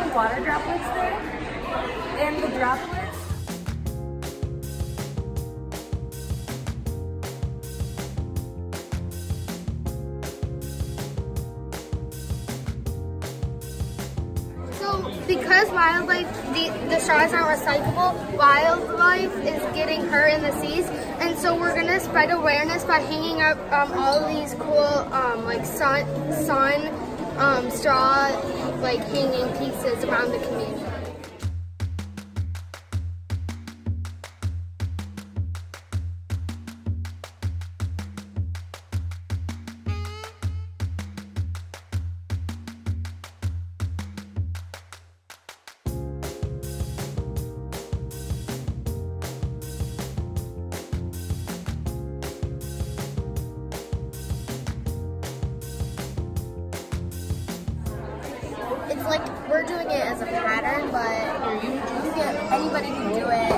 water droplets there, and the droplets. So because wildlife, the straws aren't recyclable, wildlife is getting hurt in the seas, and so we're gonna spread awareness by hanging up all of these cool like sun straw like hanging pieces around the community. It's like we're doing it as a pattern, but anybody can do it.